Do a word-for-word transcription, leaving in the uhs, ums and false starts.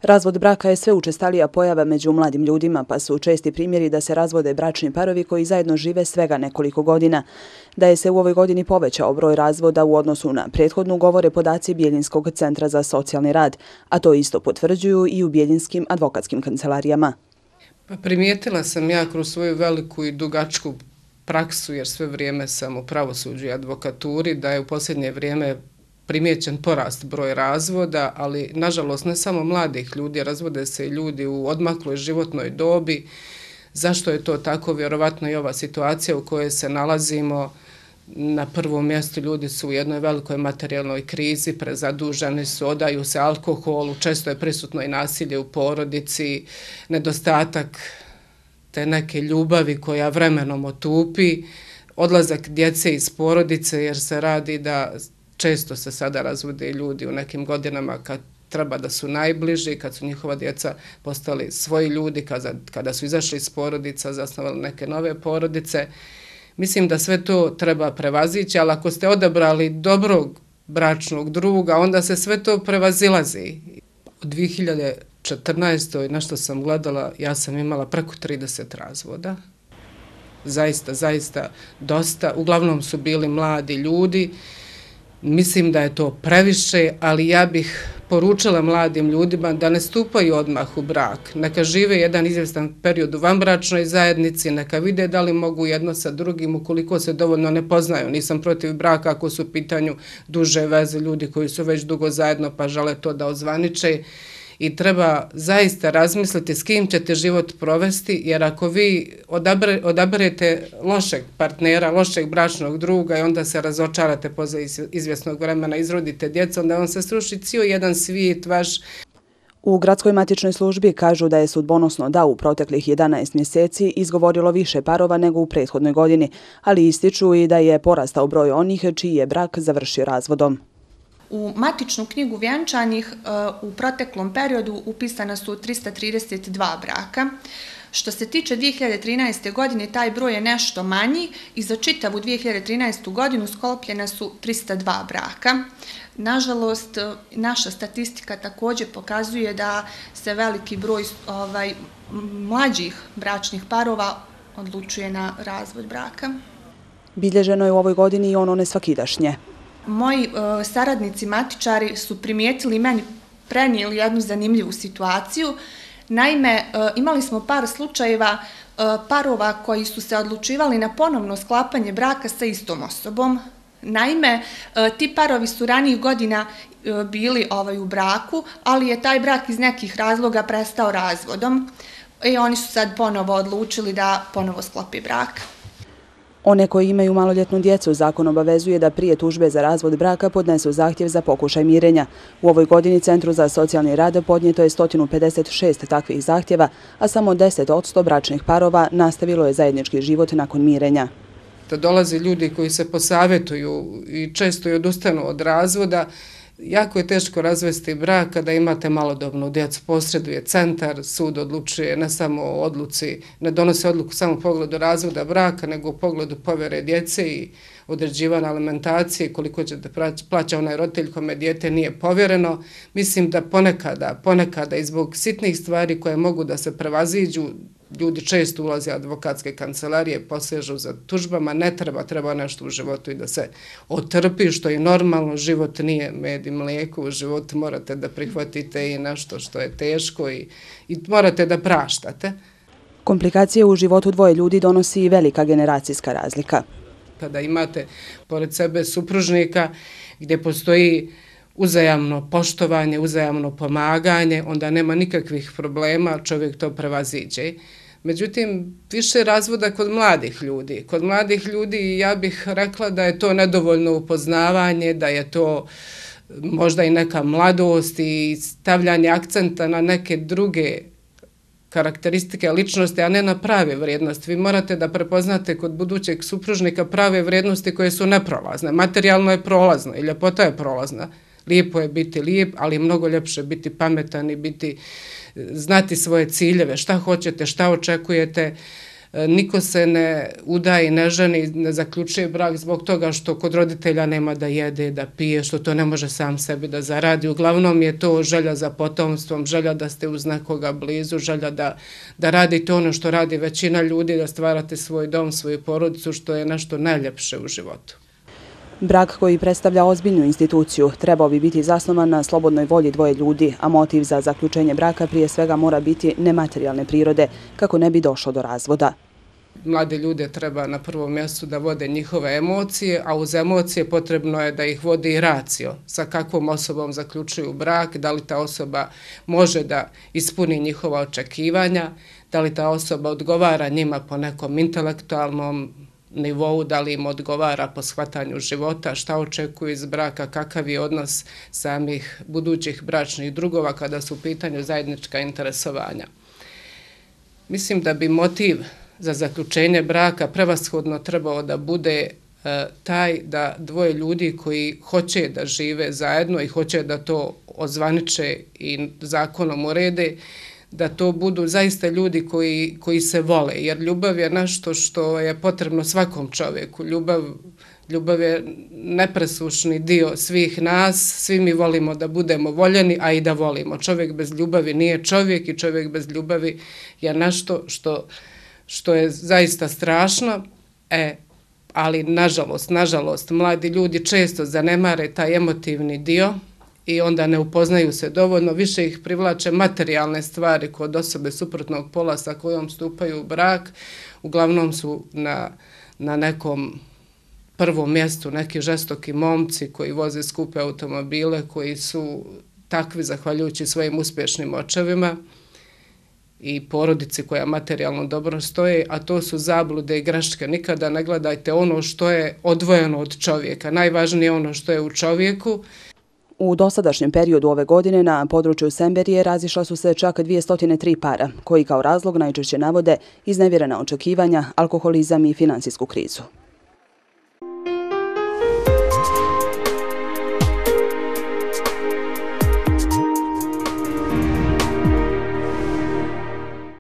Razvod braka je sve učestalija pojava među mladim ljudima, pa su česti primjeri da se razvode bračni parovi koji zajedno žive svega nekoliko godina. Da je se u ovoj godini povećao broj razvoda u odnosu na prethodnu govore podaci Bjeljinskog centra za socijalni rad, a to isto potvrđuju i u bjeljinskim advokatskim kancelarijama. Pa primijetila sam ja kroz svoju veliku i dugačku praksu, jer sve vrijeme sam u pravosuđu i advokaturi, da je u posljednje vrijeme primijećen porast broj razvoda, ali nažalost ne samo mladih ljudi, razvode se i ljudi u odmakloj životnoj dobi. Zašto je to tako? Vjerovatno i ova situacija u kojoj se nalazimo. Na prvom mjestu ljudi su u jednoj velikoj materijalnoj krizi, prezaduženi su, odaju se alkoholu, često je prisutno i nasilje u porodici, nedostatak te neke ljubavi koja vremenom otupi, odlazak djece iz porodice jer se radi da često se sada razvode ljudi u nekim godinama kad treba da su najbliži, kad su njihova djeca postali svoji ljudi, kada, kada su izašli iz porodica, zasnovali neke nove porodice. Mislim da sve to treba prevazići, ali ako ste odabrali dobrog bračnog druga, onda se sve to prevazilazi. U dvije hiljade četrnaestoj na što sam gledala, ja sam imala preko trideset razvoda. Zaista, zaista dosta. Uglavnom su bili mladi ljudi. Mislim da je to previše, ali ja bih poručila mladim ljudima da ne stupaju odmah u brak. Neka žive jedan izvjestan period u vanbračnoj zajednici, neka vide da li mogu jedno sa drugim ukoliko se dovoljno ne poznaju. Nisam protiv braka ako su u pitanju duže veze, ljudi koji su već dugo zajedno pa žele to da ozvaniče. I treba zaista razmisliti s kim ćete život provesti, jer ako vi odabere, odaberete lošeg partnera, lošeg bračnog druga i onda se razočarate posle izvjesnog vremena, izrodite djecu, onda vam se sruši cijel jedan svijet vaš. U gradskoj matičnoj službi kažu da je sudbonosno da u proteklih jedanaest mjeseci izgovorilo više parova nego u prethodnoj godini, ali ističu i da je porastao broj onih čiji je brak završio razvodom. U matičnu knjigu vjenčanih u proteklom periodu upisana su trista trideset dva braka. Što se tiče dvije hiljade trinaeste. godine, taj broj je nešto manji i za čitavu dvije hiljade trinaestu. godinu sklopljena su trista dva braka. Nažalost, naša statistika također pokazuje da se veliki broj ovaj, mlađih bračnih parova odlučuje na razvod braka. Bilježeno je u ovoj godini i ono nesvakidašnje. Moji uh, saradnici matičari su primijetili i meni prenijeli jednu zanimljivu situaciju. Naime, uh, imali smo par slučajeva uh, parova koji su se odlučivali na ponovno sklapanje braka sa istom osobom. Naime, uh, ti parovi su ranijih godina uh, bili ovaj, u braku, ali je taj brak iz nekih razloga prestao razvodom i oni su sad ponovo odlučili da ponovo sklopi brak. One koji imaju maloljetnu djecu zakon obavezuje da prije tužbe za razvod braka podnesu zahtjev za pokušaj mirenja. U ovoj godini Centru za socijalni rad podnijeto je sto pedeset šest takvih zahtjeva, a samo deset posto bračnih parova nastavilo je zajednički život nakon mirenja. Da dolaze ljudi koji se posavjetuju i često i odustanu od razvoda. Jako je teško razvesti brak kada imate malodobnu djecu. Posreduje centar, sud odlučuje ne samo o odluci, ne donose odluku samo u pogledu razvoda braka, nego u pogledu povjere djece i određivanja alimentacije, koliko će da plaća onaj roditelj kome dijete nije povjereno. Mislim da ponekada, ponekada i zbog sitnih stvari koje mogu da se prevaziđu, ljudi često ulaze u advokatske kancelarije, posežu za tužbama, ne treba, treba nešto u životu i da se otrpi, što je normalno, život nije med i mlijeko, u životu morate da prihvatite i nešto što je teško i, i morate da praštate. Komplikacije u životu dvoje ljudi donosi i velika generacijska razlika. Kada imate pored sebe supružnika gdje postoji uzajamno poštovanje, uzajamno pomaganje, onda nema nikakvih problema, čovjek to prevaziđe. Međutim, više razvoda kod mladih ljudi. Kod mladih ljudi ja bih rekla da je to nedovoljno upoznavanje, da je to možda i neka mladost i stavljanje akcenta na neke druge karakteristike ličnosti, a ne na prave vrijednosti. Vi morate da prepoznate kod budućeg supružnika prave vrijednosti koje su neprolazne. Materijalno je prolazno i ljepota je prolazna. Lijepo je biti lijep, ali je mnogo ljepše biti pametan i biti, znati svoje ciljeve, šta hoćete, šta očekujete. Niko se ne udaje, ne ženi, ne zaključuje brak zbog toga što kod roditelja nema da jede, da pije, što to ne može sam sebi da zaradi. Uglavnom je to želja za potomstvom, želja da ste uz nekoga blizu, želja da, da radite ono što radi većina ljudi, da stvarate svoj dom, svoju porodicu, što je nešto najljepše u životu. Brak koji predstavlja ozbiljnu instituciju trebao bi biti zasnovan na slobodnoj volji dvoje ljudi, a motiv za zaključenje braka prije svega mora biti nematerijalne prirode, kako ne bi došlo do razvoda. Mlade ljude treba na prvom mjestu da vode njihove emocije, a uz emocije potrebno je da ih vodi i racio. Sa kakvom osobom zaključuju brak, da li ta osoba može da ispuni njihova očekivanja, da li ta osoba odgovara njima po nekom intelektualnom nivou, da li im odgovara po shvatanju života, šta očekuju iz braka, kakav je odnos samih budućih bračnih drugova kada su u pitanju zajednička interesovanja. Mislim da bi motiv za zaključenje braka prevashodno trebao da bude e, taj da dvoje ljudi koji hoće da žive zajedno i hoće da to ozvaniče i zakonom urede, da to budu zaista ljudi koji, koji se vole, jer ljubav je nešto što je potrebno svakom čovjeku. Ljubav, ljubav je nepresušni dio svih nas, svi mi volimo da budemo voljeni, a i da volimo. Čovjek bez ljubavi nije čovjek i čovjek bez ljubavi je nešto što, što je zaista strašno, e, ali nažalost, nažalost, mladi ljudi često zanemare taj emotivni dio, i onda ne upoznaju se dovoljno, više ih privlače materijalne stvari kod osobe suprotnog pola sa kojom stupaju u brak. Uglavnom su na, na nekom prvom mjestu neki žestoki momci koji voze skupe automobile, koji su takvi zahvaljujući svojim uspješnim očevima i porodici koja materijalno dobro stoje, a to su zablude i greške. Nikada ne gledajte ono što je odvojeno od čovjeka. Najvažnije je ono što je u čovjeku. U dosadašnjem periodu ove godine na području Semberije razišla su se čak dvjesto tri para, koji kao razlog najčešće navode iznevjerena očekivanja, alkoholizam i finansijsku krizu.